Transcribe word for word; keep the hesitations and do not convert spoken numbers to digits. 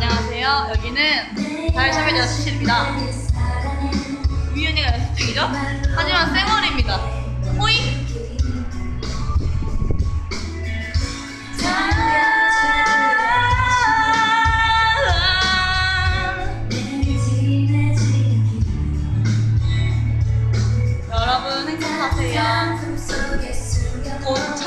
안녕하세요. 여기는 다이샵의 연습실입니다. 우윤이가 연습 중이죠? 하지만 쌩얼입니다. 호잉! 여러분 행복하세요. 곧